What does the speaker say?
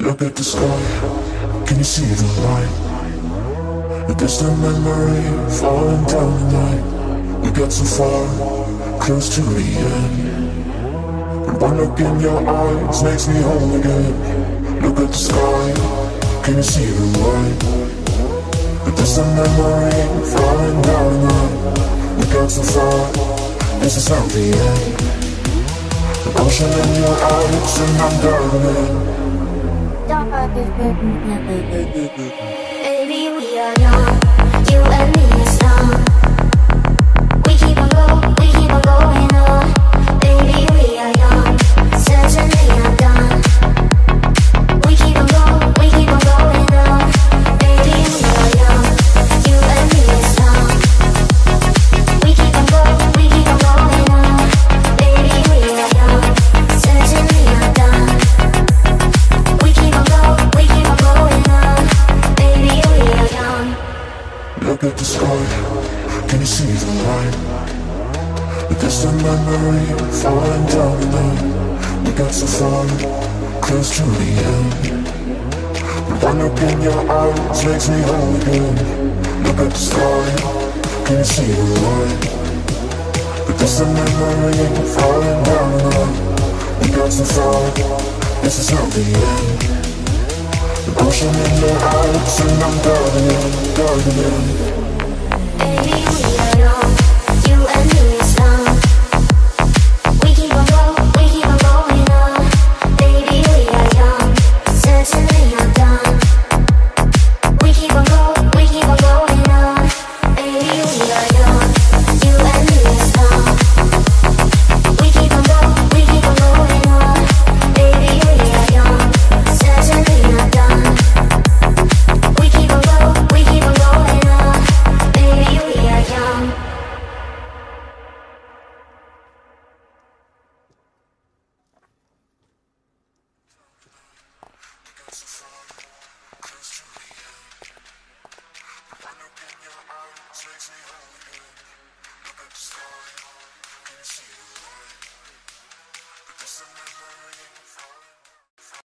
Look at the sky, can you see the light? The distant memory falling down the night. We got so far, close to the end. And one look in your eyes makes me whole again. Look at the sky, can you see the light? The distant memory falling down the night. We got so far, this is not the end. The ocean in your eyes and I'm drowning. Baby, we are young, you and me is young. We keep on going on. Baby, we are young, certainly not done. We keep on going on. Baby, we are young, you and me is young. We keep on going on. Baby, we are young, certainly not done. We keep on going on. Baby, we are young. Look at the sky, can you see the light? The distant memory falling down the night. We got so far, close to the end. The one look in your eyes makes me whole again. Look at the sky, can you see the light? The distant memory falling down the night. We got so far, this is not the end. The ocean in your eyes and I'm guarding it. Baby, we are young, you and me is young. We keep on going on. Baby, we are young, certainly not done. We keep on going on. Baby, we are young, you and me is young. We keep on going on. Baby, we are young, certainly not done. We keep on going on. Baby, we are young. Look at the sky, can you see the light? The distant memory